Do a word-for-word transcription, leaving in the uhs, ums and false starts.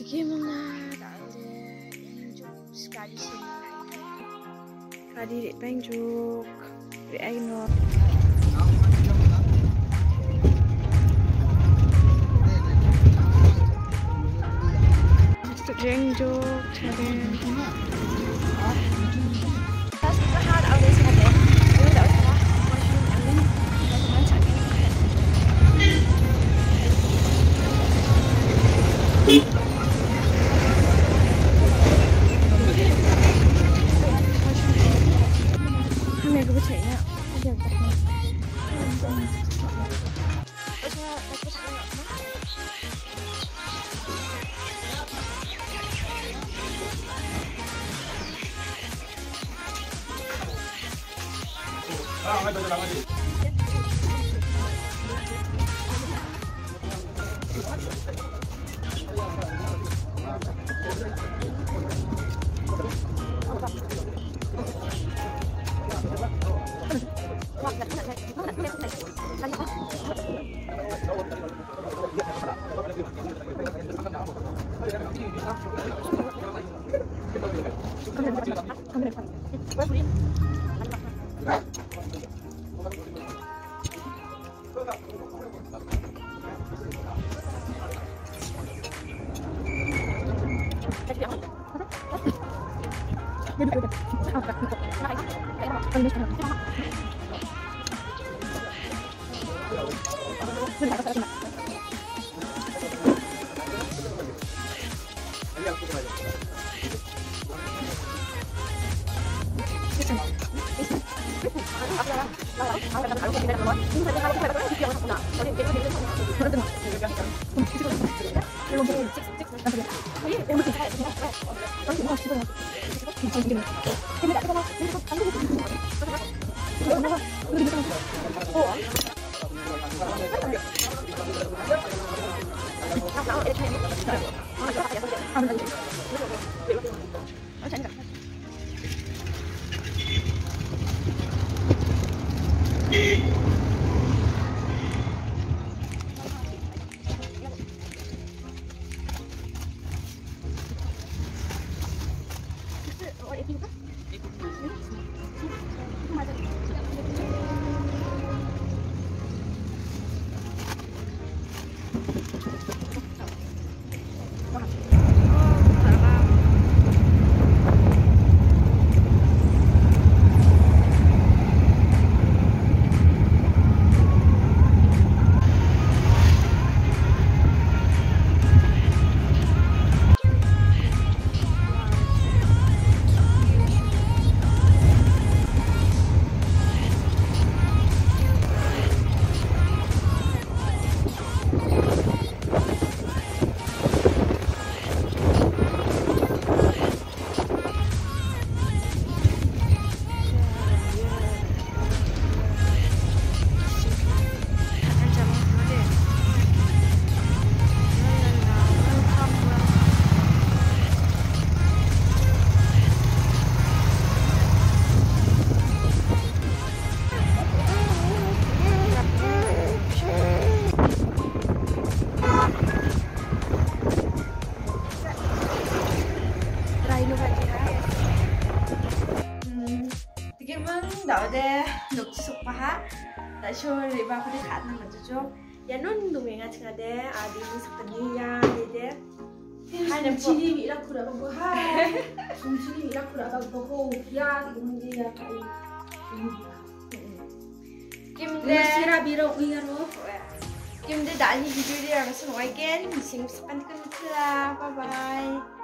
Gimana tak ada yang juk sekali sini. Kali dek bang juk dek ai no. Mesti jeng juk cari. Tas mahal ada sini. Ini dah salah. Macam angin. Macam cakap. Hãy subscribe cho kênh Ghiền Mì Gõ để không bỏ lỡ những video hấp dẫn. Đảo đây được sụp phá tại cho để vào cái khát năng là cho ya non đủ mình ăn chừng đây à đi sụp tani ya đi đây hai năm chỉ đi bị lạc kura bằng bữa hai không chỉ đi bị lạc kura bằng bữa cô ya thì cũng đi ya phải kim đây sira biro uya ro kim đây đã đi video đi rồi xong rồi again mình xin subscribe kênh bye bye.